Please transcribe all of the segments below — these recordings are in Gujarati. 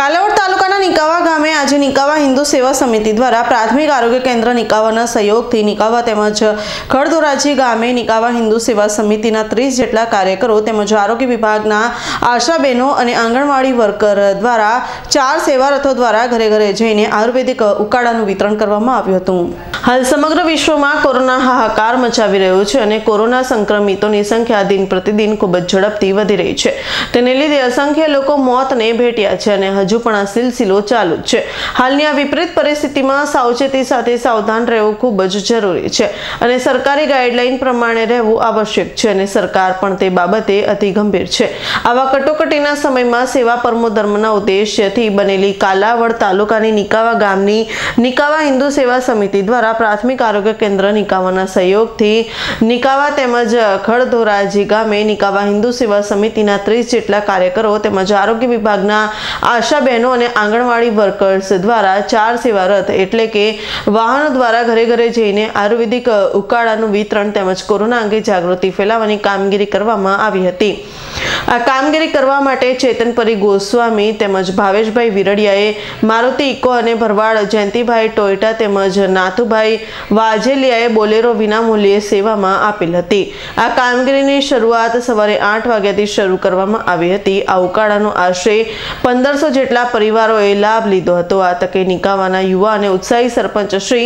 કાલાવડ તાલુકાના નિકાવા ગામે આજે નિકાવા હિન્દુ સેવા સમિતિ દ્વારા પ્રાથમિક આરોગ્ય કેન્દ્ર નિકાવાના સહયોગથી નિકાવા તેમજ ખડધોરાજી ગામે નિકાવા હિન્દુ સેવા સમિતિના 30 જેટલા કાર્યકરો તેમજ આરોગ્ય વિભાગના આશા બહેનો અને આંગણવાડી વર્કર દ્વારા 4 સેવા રથો દ્વારા ઘરે ઘરે જઈને આયુર્વેદિક ઉકાળાનું વિતરણ કરવામાં આવ્યું હતું। હાલ સમગ્ર વિશ્વમાં કોરોના હાહાકાર મચાવી રહ્યો છે અને કોરોના સંક્રમિતોની સંખ્યા દિન પ્રતિદિન ખૂબ જ ઝડપથી વધી રહી છે। તેને લીધે અસંખ્ય લોકો મોતને ભેટ્યા છે અને હજુ પણ આ સિલસિલો ચાલુ છે। હાલની આ વિપરીત પરિસ્થિતિમાં સાવચેતી સાથે સાવધાન રહેવું ખૂબ જ જરૂરી છે અને સરકારી ગાઈડલાઈન પ્રમાણે રહેવું આવશ્યક છે અને સરકાર પણ તે બાબતે અતિ ગંભીર છે। આવા કટોકટીના સમયમાં સેવા પરમો ધર્મના ઉદ્દેશ્યથી બનેલી કાલાવડ તાલુકાની નિકાવા ગામની નિકાવા હિન્દુ સેવા સમિતિ દ્વારા પ્રાથમિક આરોગ્ય કેન્દ્ર નિકાવાના સહયોગથી નિકાવા તેમજ ખડધોરાજી ગામે નિકાવા હિન્દુ સેવા સમિતિના 30 જેટલા કાર્યકરો તેમજ આરોગ્ય વિભાગના આશા બહેનો અને આંગણવાડી વર્કર્સ દ્વારા 4 સેવા રથ એટલે કે વાહનો દ્વારા ઘરે ઘરે જઈને આયુર્વેદિક ઉકાળાનું વિતરણ તેમજ કોરોના અંગે જાગૃતિ ફેલાવવાની કામગીરી કરવામાં આવી હતી। આ કામગીરી કરવા માટે ચેતનપરી ગોસ્વામી તેમજ ભાવેશભાઈ વિરડિયાએ મારુતિ ઇકો અને ભરવાડ જયંતિભાઈ ટોયટા તેમજ નાથુભાઈ વાજેલિયાએ બોલેરો વિનામૂલ્યે સેવામાં આપેલ હતી। આ કામગીરીની શરૂઆત સવારે 8 વાગ્યાથી શરૂ કરવામાં આવી હતી। આ ઉકાળાનો આશરે 1500 જેટલા પરિવારોએ લાભ લીધો હતો। આ તકે નિકાવાના યુવા અને ઉત્સાહી સરપંચ શ્રી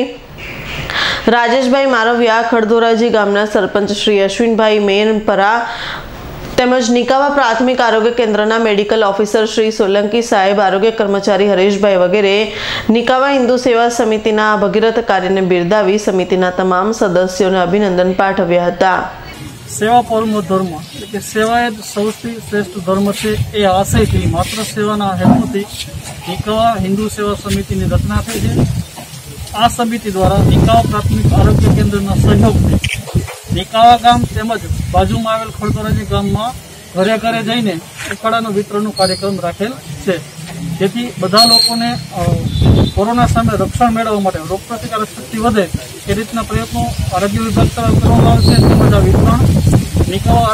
રાજેશભાઈ મારવિયા, ખડધોરાજી ગામના સરપંચ શ્રી અશ્વિનભાઈ મેનપરા તેમજ નિકાવા પ્રાથમિક આરોગ્ય કેન્દ્રના મેડિકલ ઓફિસર શ્રી સોલંકી સાહેબ, આરોગ્ય કર્મચારી હરેશભાઈ વગેરે નિકાવા હિન્દુ સેવા સમિતિના ભગીરથ કાર્યને બિરદાવી સમિતિના તમામ સદસ્યોને અભિનંદન પાઠવ્યા હતા। સેવા પરમો ધર્મ એટલે કે સેવા એ સૌથી શ્રેષ્ઠ ધર્મ છે એ આશયથી માત્ર સેવાના હેતુથી નિકાવા હિન્દુ સેવા સમિતિની રચના થઈ છે। આ સમિતિ દ્વારા નિકાવા પ્રાથમિક આરોગ્ય કેન્દ્રના સહયોગથી નિકાવા ગામ તેમજ બાજુમાં આવેલ ખડધોરાજી ગામમાં ઘરે ઘરે જઈને ઉકાળાનું વિતરણનો કાર્યક્રમ રાખેલ છે, જેથી બધા લોકોને કોરોના સામે રક્ષણ મેળવવા માટે રોગપ્રતિકારક શક્તિ વધે એ રીતના પ્રયત્નો આરોગ્ય વિભાગ તરફ કરવામાં આવે છે। તેમજ આ વિતરણ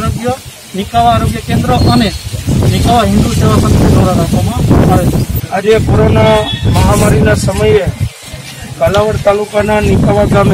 નિકાવા આરોગ્ય કેન્દ્ર અને નિકાવા હિન્દુ સેવા સમિતિ દ્વારા રાખવામાં આવે છે। આજે કોરોના મહામારીના સમયે કાલાવડ તાલુકાના નિકાવા ગામે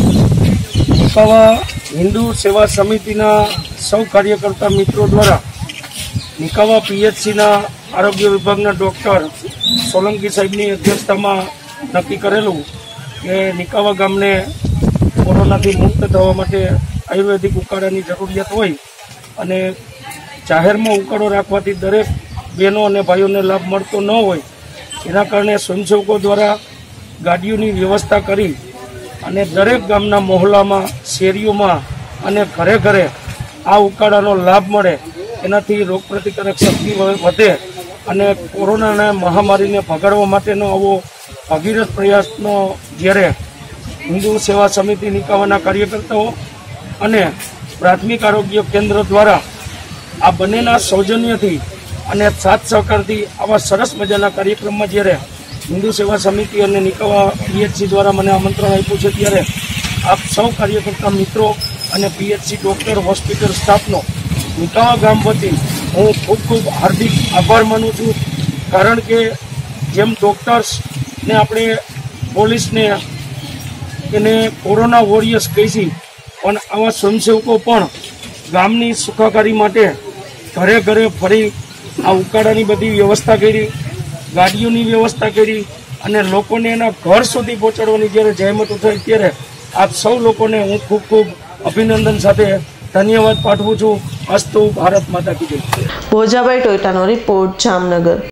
નિકાવા હિન્દુ સેવા સમિતિના સૌ કાર્યકર્તા મિત્રો દ્વારા નિકાવા પીએચસીના આરોગ્ય વિભાગના ડૉક્ટર સોલંકી સાહેબની અધ્યક્ષતામાં નક્કી કરેલું કે નિકાવા ગામને કોરોનાથી મુક્ત થવા માટે આયુર્વેદિક ઉકાળાની જરૂરિયાત હોય અને જાહેરમાં ઉકાળો રાખવાથી દરેક બહેનો અને ભાઈઓને લાભ મળતો ન હોય, એના કારણે સ્વયંસેવકો દ્વારા ગાડીઓની વ્યવસ્થા કરી અને દરેક ગામના મહોલ્લામાં, શેરીઓમાં અને ઘરે ઘરે આ ઉકાળાનો લાભ મળે, એનાથી રોગપ્રતિકારક શક્તિ વધે અને કોરોનાના મહામારીને ભગાડવા માટેનો આવો ભગીરથ પ્રયાસનો જ્યારે હિન્દુ સેવા સમિતિ નિકાવાના કાર્યકર્તાઓ અને પ્રાથમિક આરોગ્ય કેન્દ્ર દ્વારા આ બંનેના સૌજન્યથી અને સાથ સહકારથી આવા સરસ મજાના કાર્યક્રમમાં જ્યારે હિન્દુ સેવા સમિતિ અને નિકાવા પીએચસી દ્વારા મને આમંત્રણ આપ્યું છે, ત્યારે આપ સૌ કાર્યકર્તા મિત્રો અને પીએચસી ડૉક્ટર, હોસ્પિટલ સ્ટાફનો નિકાવા ગામ વતી હું ખૂબ ખૂબ હાર્દિક આભાર માનું છું। કારણ કે જેમ ડૉક્ટર્સને આપણે પોલીસને એને કોરોના વોરિયર્સ કહીશી, પણ આવા સ્વયંસેવકો પણ ગામની સુખાકારી માટે ઘરે ઘરે ફરી આ ઉકાળાની બધી વ્યવસ્થા કરી, ગાડીઓની વ્યવસ્થા કરી અને લોકોને એના ઘર સુધી પહોંચાડવાની જ્યારે જહેમત ઉઠાવી, ત્યારે આપ સૌ લોકોને હું ખૂબ ખૂબ અભિનંદન સાથે ધન્યવાદ પાઠવું છું। અસ્તુ ભારત માતા કી જય। ભોજાભાઈ ટોયટાનો રિપોર્ટ, જામનગર।